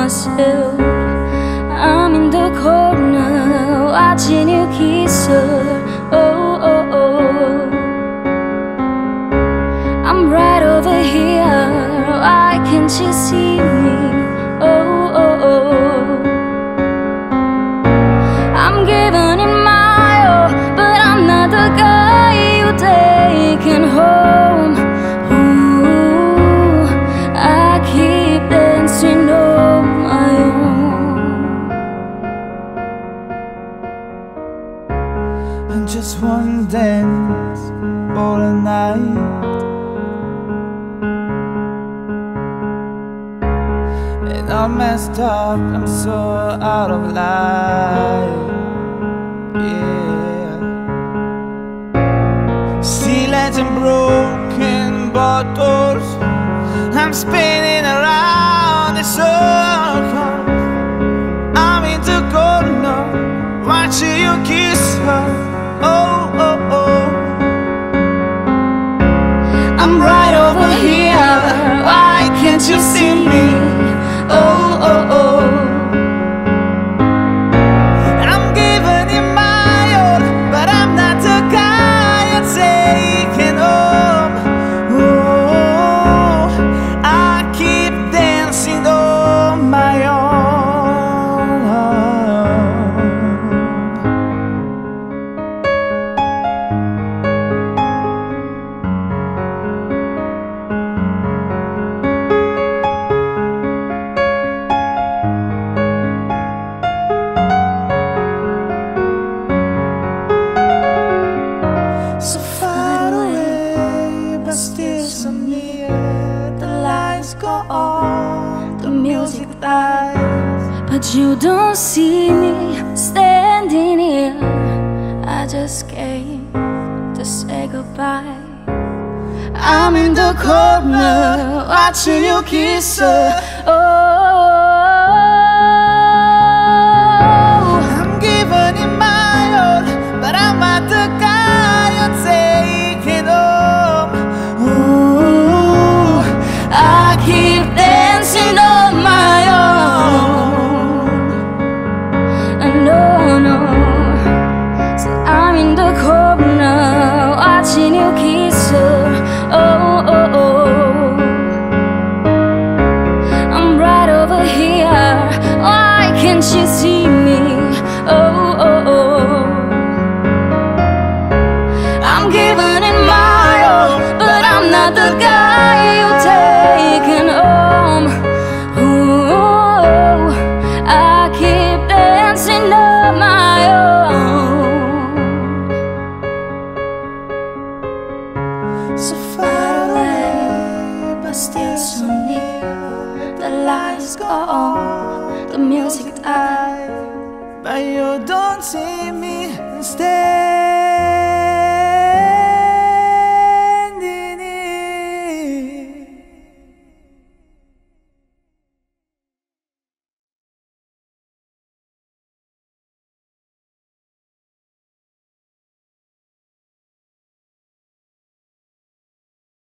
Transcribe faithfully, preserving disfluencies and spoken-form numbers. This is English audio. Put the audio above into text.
myself. I'm in the corner watching you kiss her. Oh, oh, oh. I'm right over here, why can't you see me? Oh, oh, oh. I'm giving it my all, but I'm not the guy you taking home. Ooh, I keep dancing on my own. And just one dance all night, and I'm messed up, I'm so out of line. Yeah, ceilings and broken bottles, I'm spinning around in circles. I'm in the corner watching you kiss her. Oh, oh, oh. I'm right over here, why can't you see me? Oh, oh, oh. I'm giving it my all, but I'm not the guy you're taking home. Oh, I keep dancing on my own. So far away, but still so near. The lights go on, the music dies, But you don't see me standing here. I just came to say goodbye. I'm in the corner watching you kiss her. Oh, I'm giving it my all, but I'm not the guy you're taking home. ooh, I keep dancing on my own. No, no. So I'm in the corner watching you kiss her. Oh, oh, oh. I'm right over here, why can't you see me? Oh, oh, oh. I'm giving it my all, but I'm not the guy you're taking home. Ooh, I keep dancing on my own. So far away, but still so near. The lights go on, the music dies, But you don't see me instead.